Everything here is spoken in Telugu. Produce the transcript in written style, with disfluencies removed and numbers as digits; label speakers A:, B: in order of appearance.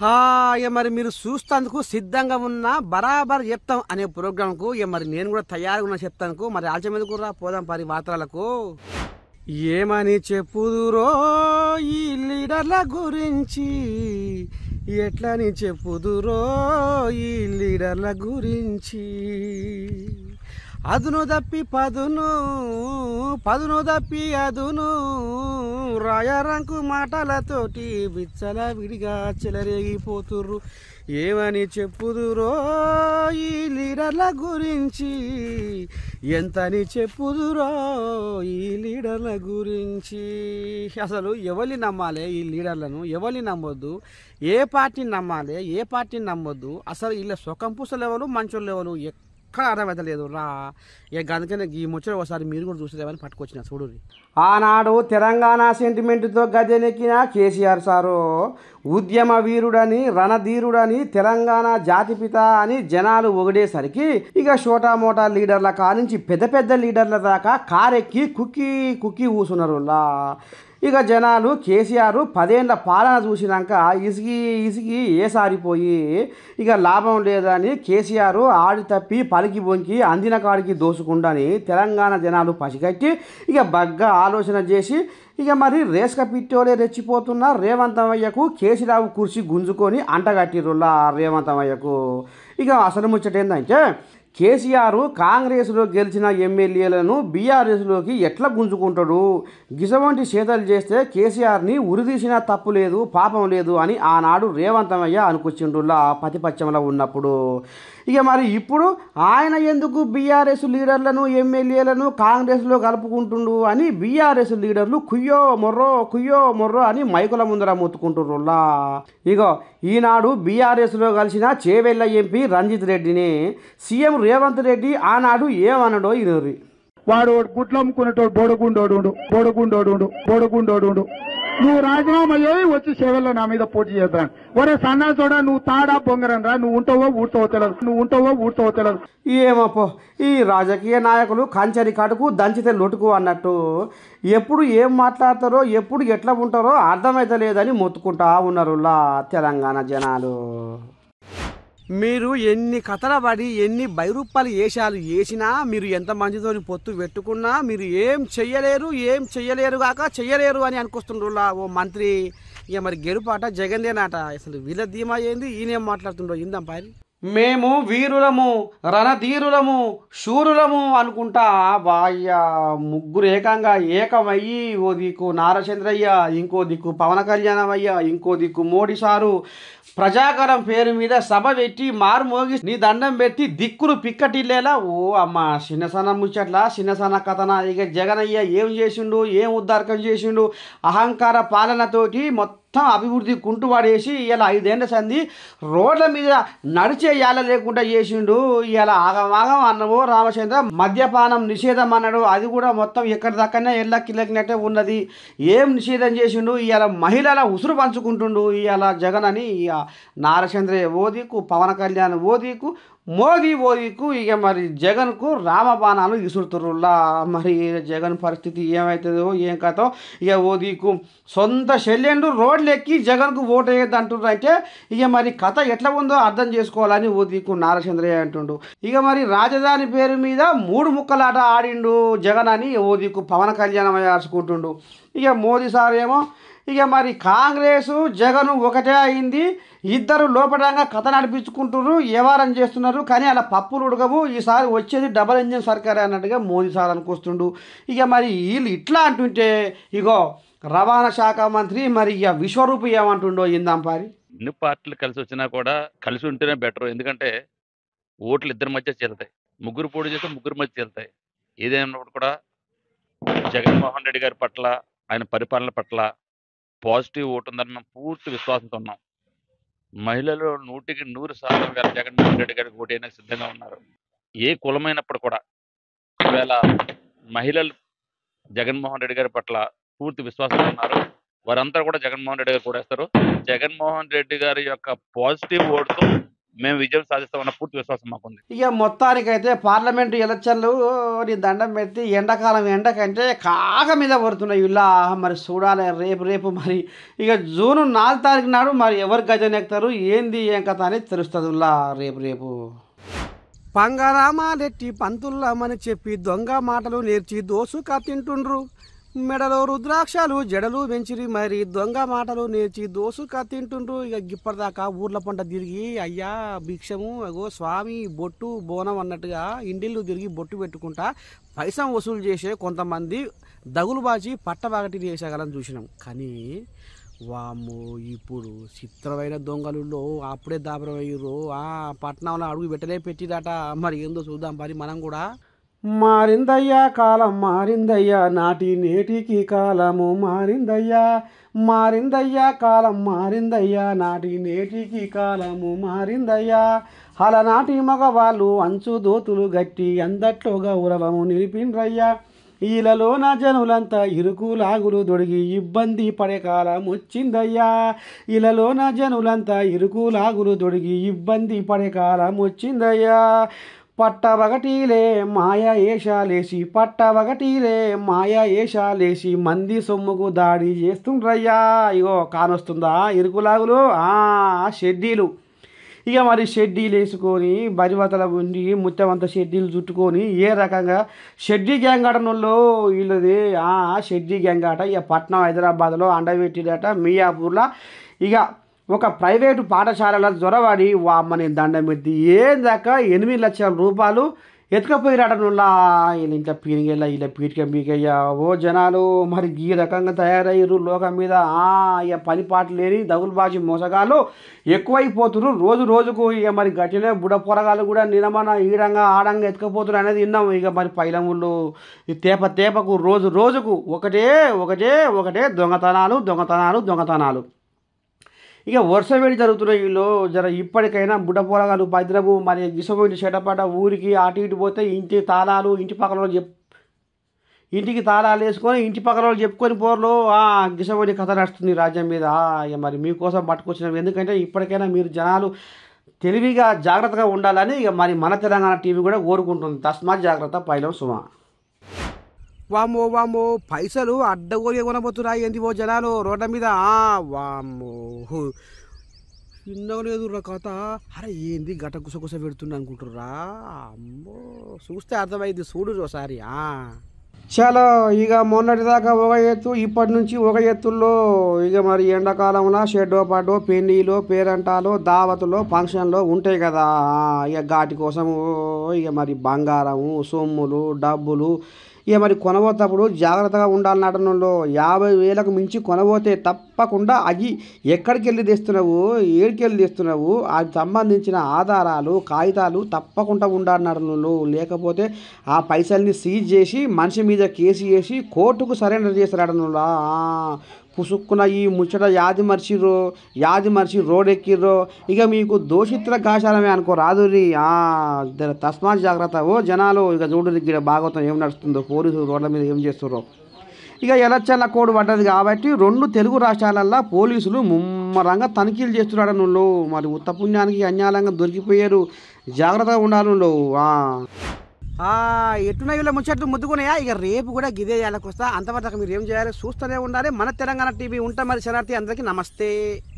A: ఇక మరి మీరు చూస్తందుకు సిద్ధంగా ఉన్న బరాబర్ చెప్తాం అనే ప్రోగ్రాంకు ఇక మరి నేను కూడా తయారుగా ఉన్నా చెప్తానుకు మరి ఆలస్యం ఎందుకు రా పోదాం పరి వార్తలకు. ఏమని చెప్పుదురో ఈ లీడర్ల గురించి, ఎట్లని చెప్పుదురో ఈ లీడర్ల గురించి. అదును తప్పి పదును, పదును తప్పి అదును, రాయరంకు మాటలతోటి బిచ్చల విడిగా చెలరేగిపోతుర్రు. ఏమని చెప్పుదురో ఈ లీడర్ల గురించి, ఎంతని చెప్పుదురో ఈ లీడర్ల గురించి. అసలు ఎవరిని నమ్మాలి ఈ లీడర్లను, ఎవరిని నమ్మొద్దు, ఏ పార్టీని నమ్మాలి ఏ పార్టీని నమ్మొద్దు, అసలు వీళ్ళ సుఖం పూసలు ఎవరు మంచోళ్ళు ఎవరు ఎక్కడ అర్థమవుతలేదు రా. ఇక అందుకనే ఈ ముచ్చట ఒకసారి మీరు కూడా చూసేదేమని పట్టుకొచ్చిన చూడు. ఆనాడు తెలంగాణ సెంటిమెంట్తో గద్దెనెక్కిన కేసీఆర్ సారు ఉద్యమ వీరుడని రణధీరుడని తెలంగాణ జాతిపిత అని జనాలు ఒగిడేసరికి ఇక షోటా మోటా లీడర్ల కానించి పెద్ద పెద్ద లీడర్ల దాకా కారెక్కి కుక్కి కుక్కి కూసున్నారు. ఇక జనాలు కేసీఆర్ 10 ఏళ్ల పాలన చూసినాక ఇసిగి ఇసిగి ఏసారిపోయి ఇక లాభం లేదని కేసీఆర్ ఆడి తప్పి పలికి బొంకి అందిన కాడికి దోసుకుండని తెలంగాణ జనాలు పసిగట్టి ఇక బగ్గా ఆలోచన చేసి ఇక మరి రేస్క పిట్టోలే రెచ్చిపోతున్న రేవంతమయ్యకు కేసీరావు కుర్చీ గుంజుకొని అంటగట్టిరుల్లా రేవంతమయ్యకు. ఇక అసలు ముచ్చట ఏంటంటే కేసీఆర్ కాంగ్రెస్లో గెలిచిన ఎమ్మెల్యేలను బీఆర్ఎస్లోకి ఎట్లా గుంజుకుంటాడు, గిసవంటి చేతలు చేస్తే కేసీఆర్ని ఉరిదీసినా తప్పు లేదు పాపం లేదు అని ఆనాడు రేవంతమయ్య అనుకొచ్చిండులా ప్రతిపక్షంలో ఉన్నప్పుడు. ఇక మరి ఇప్పుడు ఆయన ఎందుకు బీఆర్ఎస్ లీడర్లను ఎమ్మెల్యేలను కాంగ్రెస్లో కలుపుకుంటుండు అని బీఆర్ఎస్ లీడర్లు కుయ్యో మొర్రో అని మైకుల ముందర మొత్తుకుంటుర్రులా. ఇగో ఈనాడు బీఆర్ఎస్లో కలిసిన చేవెళ్ళ ఎంపీ రంజిత్ రెడ్డిని సీఎం రేవంత్ రెడ్డి ఆనాడు ఏమన్నాడో ఇనరి.
B: వాడు గుడ్లు అమ్ముకునేటోడు బోడగుండోడు నువ్వు రాజీనామా చేయి వచ్చి సేవల్లో నా మీద పోటీ చేద్దాను. ఒరే సన్నా చూడ నువ్వు తాడా బొంగరం రా, నువ్వు ఉంటావో ఊడ్తావో తెలియదు.
A: ఏమోపో ఈ రాజకీయ నాయకులు కంచరి కటుకు దంచితే లొటుకు అన్నట్టు ఎప్పుడు ఏం మాట్లాడతారో ఎప్పుడు ఎట్లా ఉంటారో అర్థమైతే లేదని మొత్తుకుంటా ఉన్నారులా తెలంగాణ జనాలు. మీరు ఎన్ని కథల పడి ఎన్ని బైరూపాలు వేషాలు వేసినా మీరు ఎంత మందితోని పొత్తు పెట్టుకున్నా మీరు ఏం చెయ్యలేరు కాక చెయ్యలేరు అని అనుకొస్తుండ్రులా ఓ మంత్రి. ఇక మరి గెలుపాట జగన్దేనాట. అసలు వీళ్ళ ధీమా ఏంది, ఈయనేం మాట్లాడుతుండో ఇందాం పారి. మేము వీరులము రణధీరులము శూరులము అనుకుంటా వాయ్య ముగ్గురు ఏకంగా ఏకమయ్యి ఓ దిక్కు నారచంద్రయ్య, ఇంకో దిక్కు పవన్ కళ్యాణం అయ్య, ఇంకో దిక్కు మోడీ సారు ప్రజాకరం పేరు మీద సభ పెట్టి మారు మోగి నీ దండం పెట్టి దిక్కులు పిక్కటిల్లేలా. ఓ అమ్మ చిన్నసన్న ముచ్చట్ల చిన్నసన్న కథన. ఇక జగనయ్య ఏం చేసిండు, ఏం ఉద్దారకం చేసిండు, అహంకార పాలనతోటి మొత్తం అభివృద్ధి కుంటువాడేసి ఇలా 5 ఏళ్ల సంది రోడ్ల మీద నడిచే యాల లేకుండా చేసిండు. ఇలా ఆగమాగం అన్నవో రామచంద్ర మద్యపానం నిషేధం అన్నాడు, అది కూడా మొత్తం ఎక్కడి దక్కనే ఎల్లకిల్లకినట్టే ఉన్నది. ఏం నిషేధం చేసిండు, ఇవాళ మహిళల ఉసురు పంచుకుంటుండు ఇవాళ జగన్ అని. నారచంద్రయ్య ఓదికు, పవన్ కళ్యాణ్ ఓదికు, మోదీ ఓదికు. ఇక మరి జగన్కు రామబాణాలు ఇసురుతుర్రులా. మరి జగన్ పరిస్థితి ఏమవుతుందో ఏం కథో. ఇక ఓదికు సొంత చెల్లెండు రోడ్లు ఎక్కి జగన్కు ఓటు వేయద్దు అంటున్నారు. అంటే ఇక మరి కథ ఎట్లా ఉందో అర్థం చేసుకోవాలని ఓదికు నారచంద్రయ్య అంటుండు. ఇక మరి రాజధాని పేరు మీద 3 ముక్కలాట ఆడిండు జగన్ అని ఓదికు పవన్ కళ్యాణం ఆడుచుకుంటుండు. ఇక మోదీ సార్ ఏమో ఇక మరి కాంగ్రెస్ జగన్ ఒకటే అయింది, ఇద్దరు లోపడంగా కథ నడిపించుకుంటున్నారు, వ్యవహారం చేస్తున్నారు, కానీ అలా పప్పులు ఉడకవు, ఈసారి వచ్చేది డబల్ ఇంజిన్ సర్కార్ అన్నట్టుగా మోదీ సార్ అనుకొస్తుండు. ఇక మరి వీళ్ళు ఇట్లా అంటుంటే ఇగో రవాణా శాఖ మంత్రి మరి ఇక విశ్వరూపు ఏమంటుండో ఇందాం పారి.
C: అన్ని పార్టీలు కలిసి వచ్చినా కూడా కలిసి ఉంటేనే బెటర్. ఎందుకంటే ఓట్లు ఇద్దరి మధ్య చెల్తాయి, ముగ్గురు పోటీ చేస్తే ముగ్గురు మధ్య చెల్తాయి. ఏదైనప్పుడు కూడా జగన్మోహన్ రెడ్డి గారి పట్ల ఆయన పరిపాలన పట్ల పాజిటివ్ ఓటు ఉందని మేము పూర్తి విశ్వాసంతో ఉన్నాం. మహిళలు 100% జగన్మోహన్ రెడ్డి గారికి ఓటు అయినా సిద్ధంగా ఉన్నారు. ఏ కులమైనప్పుడు కూడా ఈవేళ మహిళలు జగన్మోహన్ రెడ్డి గారి పట్ల పూర్తి విశ్వాసంతో ఉన్నారు. వారంతా కూడా జగన్మోహన్ రెడ్డి గారు కూడా వేస్తారు. జగన్మోహన్ రెడ్డి గారి యొక్క పాజిటివ్ ఓటుతో మేము విజయం సాధిస్తామన్న పూర్తి విశ్వాసం మాకుంది.
A: ఇక మొత్తానికైతే పార్లమెంటు ఎలక్షన్లు నీ దండం పెట్టి ఎండాకాలం ఎండకంటే కాక మీద పడుతున్నాయి ఇలా మరి చూడాలి రేపు మరి ఇక జూన్ 4 తారీఖు నాడు మరి ఎవరు గజం ఎక్కుతారు ఏంది ఏం కథ అనేది తెలుస్తుంది ఇలా రేపు పంగరామాలెట్టి పంతుల్లమని చెప్పి దొంగ మాటలు నేర్చి దోసుక తింటుండ్రు మెడలో రుద్రాక్షలు జడలు వెంచిరి మరి దొంగ మాటలు నేర్చి దోసుక తింటుండ్రు ఇక ఇప్పటిదాకా ఊర్ల పంట తిరిగి అయ్యా భిక్షము అగో స్వామి బొట్టు బోనం అన్నట్టుగా ఇండిళ్ళు తిరిగి బొట్టు పెట్టుకుంటా పైసం వసూలు చేసే కొంతమంది దగులు బాచి పట్టబాగటి చేసేగలని చూసినాం కానీ వాము ఇప్పుడు చిత్రమైన దొంగలులో అప్పుడే దాబరమయ్యారు పట్నంలో అడుగు పెట్టలే పెట్టిరట మరి ఏందో చూద్దాం మరి మనం కూడా మారిందయ్యా కాలం మారిందయ్యా నాటి నేటికి కాలము మారిందయ్యా కాలం మారిందయ్యా నాటి నేటికి కాలము మారిందయ్యా అలనాటి మగవాళ్ళు అంచు దోతులు గట్టి అందట్లో గౌరవము నిలిపిండ్రయ్యా ఈలలోన జనులంతా ఇరుకు లాగులు దొడిగి ఇబ్బంది పడే కాలం వచ్చిందయ్యా ఈలలోన జనులంతా ఇరుకు లాగులు దొడిగి ఇబ్బంది పడే కాలం వచ్చిందయ్యా పట్టవగటీలే మాయా ఏషాలేసి మంది సొమ్ముకు దాడి చేస్తుండ్రయ్యా ఇగో కానొస్తుందా ఇరుకులాగులు షెడ్డీలు ఇక మరి షెడ్డీలు వేసుకొని బరివతల ఉండి ముత్తమంత షెడ్డీలు చుట్టుకొని ఏ రకంగా షెడ్డీ గ్యాంగాటనలో వీళ్ళది షెడ్డీ గ్యాంగాట ఇక పట్నం హైదరాబాద్లో అండబెట్టిడట మియాపూర్లో ఇక ఒక ప్రైవేటు పాఠశాలలో జ్వరవాడి వామ్మని దండం పెట్టి దాకా 8 లక్షల రూపాయలు ఎత్తుకపోయిరాటనుల్లా వీళ్ళు ఇంట్లో పీనిగెళ్ళ ఇలా పీటిక పీకయ్యా ఓ జనాలు మరి ఈ రకంగా తయారయ్యారు లోకం మీద ఇక పని పాటలు లేని దగులు బాజీ మోసగాళ్ళు ఎక్కువైపోతున్నారు రోజుకు ఇక మరి గట్టినే బుడ పొరగాలు కూడా నిలమన ఈడంగా ఆడంగా ఎత్తుకపోతున్నారు అనేది విన్నాం ఇక మరి పైలముళ్ళు తేపకు రోజుకు ఒకటే దొంగతనాలు ఇక వరుస వేడి జరుగుతున్నాయి వీళ్ళు జర ఇప్పటికైనా బుడ్డ పోరగాలు భద్రము మరి గిసపోయిన చెటపట ఊరికి అటు ఇటు పోతే ఇంటికి తాళాలు వేసుకొని ఇంటి పక్కన వాళ్ళు చెప్పుకొని పోర్లు గిసపోయిన కథ నడుస్తుంది రాజ్యం మీద ఇక మరి మీకోసం పట్టుకొచ్చినాం ఎందుకంటే ఇప్పటికైనా మీరు జనాలు తెలివిగా జాగ్రత్తగా ఉండాలని ఇక మరి మన తెలంగాణ టీవీ కూడా కోరుకుంటుంది తస్మాత్ జాగ్రత్త పైలం సుమ వామో పైసలు అడ్డగోలుగా కొనబోతురా ఏంటి ఓ జనాలు రోడ్ల మీద వామ్మో చిన్నగలేదు కథ అరే ఏంది గట గుసగుస పెడుతున్నా అనుకుంటుర్రా అమ్మో చూస్తే అర్థమైంది చూడు ఒకసారి చాలా ఇక మొన్నటిదాకా ఒక ఎత్తు ఇప్పటి నుంచి ఒక ఎత్తుల్లో ఇక మరి ఎండాకాలంలో షెడ్డో పాటో పెళ్ళిలో పేరంటాలో దావతులో ఫంక్షన్లో ఉంటాయి కదా ఇక గాటి కోసము ఇక మరి బంగారము సొమ్ములు డబ్బులు ఇక మరి కొనబోతప్పుడు జాగ్రత్తగా ఉండాలి నటనలో 50,000కు మించి కొనబోతే తప్పకుండా అవి ఎక్కడికి వెళ్ళి తెస్తున్నావు ఏడికెళ్ళి తెస్తున్నావు అది సంబంధించిన ఆధారాలు కాగితాలు తప్పకుండా ఉండాలి నటనలో లేకపోతే ఆ పైసల్ని సీజ్ చేసి మనిషి మీద కేసు వేసి కోర్టుకు సరెండర్ చేస్తారు నటనలో పుసుక్కున ఈ ముచ్చట యాది మర్చి రోడ్ ఎక్కిర్రో ఇక మీకు దోషిత్ర గాశాలమే అనుకో రాదురి తస్మాత్ జాగ్రత్త ఓ జనాలు ఇక చూడు ఇక్కడ భాగవతం ఏం నడుస్తుందో పోలీసులు రోడ్ల మీద ఏం చేస్తున్నారో ఇక ఎలక్షన్ల కోడ్ పడ్డది కాబట్టి 2 తెలుగు రాష్ట్రాలల్లో పోలీసులు ముమ్మరంగా తనిఖీలు చేస్తున్నాడు నువ్వు మరి ఉత్తపుణ్యానికి అన్యాయంగా దొరికిపోయారు జాగ్రత్తగా ఉండాలి నువ్వు ఎట్టున్నా వీళ్ళ ముచ్చట్లు ముద్దుకున్నాయా ఇక రేపు కూడా గిదే చేయాలకు వస్తా అంతవరకు మీరు ఏం చేయాలి చూస్తూనే ఉండాలి మన తెలంగాణ టీవీ ఉంటా మరి శనార్థి అందరికీ నమస్తే.